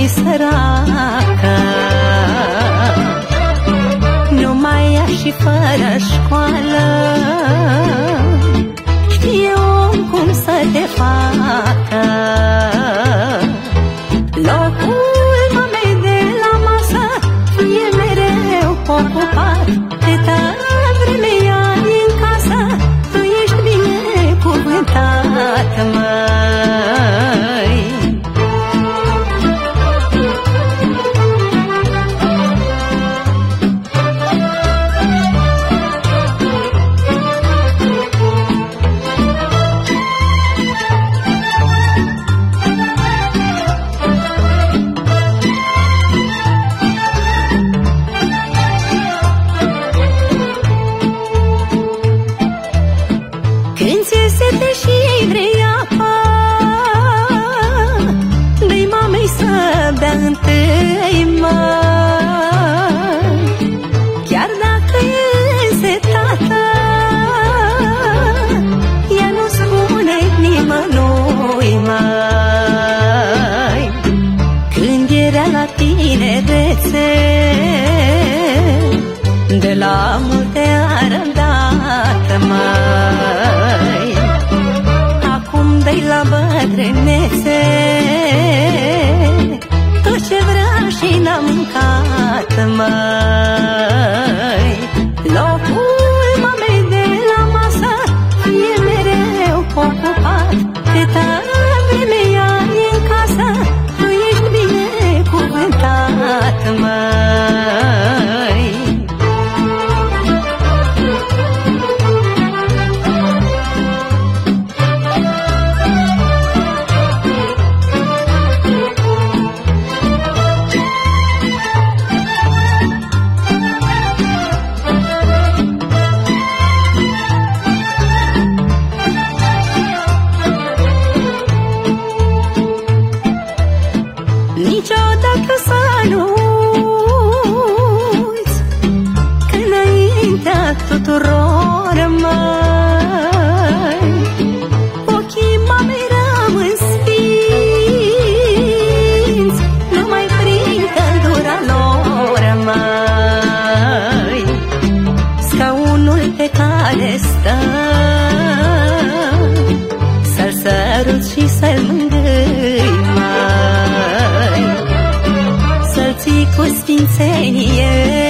fi săracă, numai ea și fără școală știe om cum să te facă. Locul mamei de la masă fie mereu ocupat, câtă vreme ea e în casă, tu ești binecuvântat, măi. Când ți-e sete și vrei apă, dă-i mamei să bea întâi, măi. Chiar dacă e însetată, ea nu spune nimănui, măi. Când era la tinerețe, de la multe arădată, măi. Acum dă-i la bătrânețe tot ce vrea și n-a mâncat, măi. Locul mamei de la masă fie mereu ocupat, câtă vreme ea e în casă, tu ești binecuvântat, măi. Niciodată să nu uiți că înaintea tuturor, măi, ochii mamei rămân sfinți numai prin căldura lor, măi. Scaunul pe care stă să-l săruți și să-l mângâi, măi. Să-l ții cu sfințenie